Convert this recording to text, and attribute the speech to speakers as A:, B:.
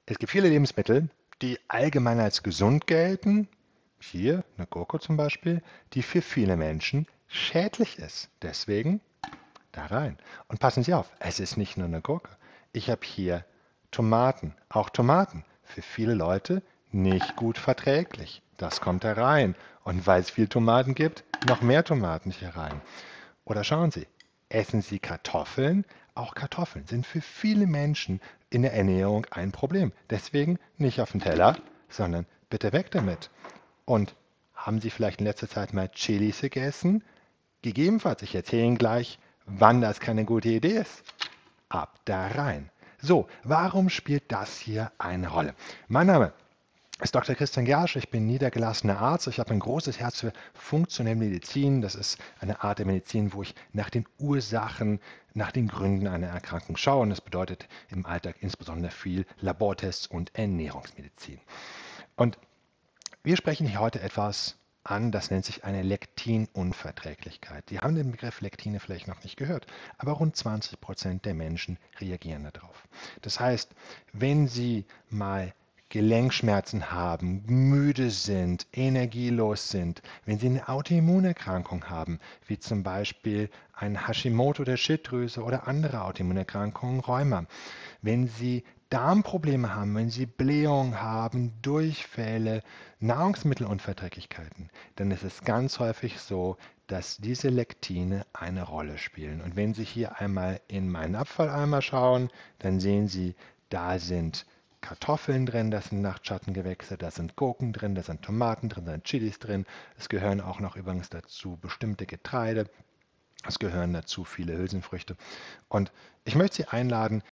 A: Es gibt viele Lebensmittel, die allgemein als gesund gelten, hier eine Gurke zum Beispiel, die für viele Menschen schädlich ist. Deswegen da rein. Und passen Sie auf, es ist nicht nur eine Gurke. Ich habe hier Tomaten, auch Tomaten, für viele Leute nicht gut verträglich. Das kommt da rein. Und weil es viel Tomaten gibt, noch mehr Tomaten hier rein. Oder schauen Sie, essen Sie Kartoffeln? Auch Kartoffeln sind für viele Menschen in der Ernährung ein Problem. Deswegen nicht auf den Teller, sondern bitte weg damit. Und haben Sie vielleicht in letzter Zeit mal Chilis gegessen? Gegebenenfalls, ich erzähle Ihnen gleich, wann das keine gute Idee ist. Ab da rein. So, warum spielt das hier eine Rolle? Mein Name ist Dr. Christian Gersch, ich bin niedergelassener Arzt. Ich habe ein großes Herz für funktionelle Medizin. Das ist eine Art der Medizin, wo ich nach den Ursachen, nach den Gründen einer Erkrankung schaue. Und das bedeutet im Alltag insbesondere viel Labortests und Ernährungsmedizin. Und wir sprechen hier heute etwas an, das nennt sich eine Lektinunverträglichkeit. Die haben den Begriff Lektine vielleicht noch nicht gehört, aber rund 20% der Menschen reagieren darauf. Das heißt, wenn Sie mal Gelenkschmerzen haben, müde sind, energielos sind, wenn Sie eine Autoimmunerkrankung haben, wie zum Beispiel ein Hashimoto der Schilddrüse oder andere Autoimmunerkrankungen, Rheuma, wenn Sie Darmprobleme haben, wenn Sie Blähungen haben, Durchfälle, Nahrungsmittelunverträglichkeiten, dann ist es ganz häufig so, dass diese Lektine eine Rolle spielen. Und wenn Sie hier einmal in meinen Abfalleimer schauen, dann sehen Sie, da sind Kartoffeln drin, da sind Nachtschattengewächse, da sind Gurken drin, da sind Tomaten drin, da sind Chilis drin. Es gehören auch noch übrigens dazu bestimmte Getreide. Es gehören dazu viele Hülsenfrüchte. Und ich möchte Sie einladen,